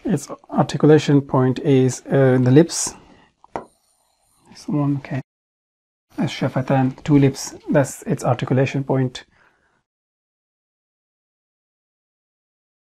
its articulation point is in the lips. This one, okay. Shafatan, two lips, that's its articulation point.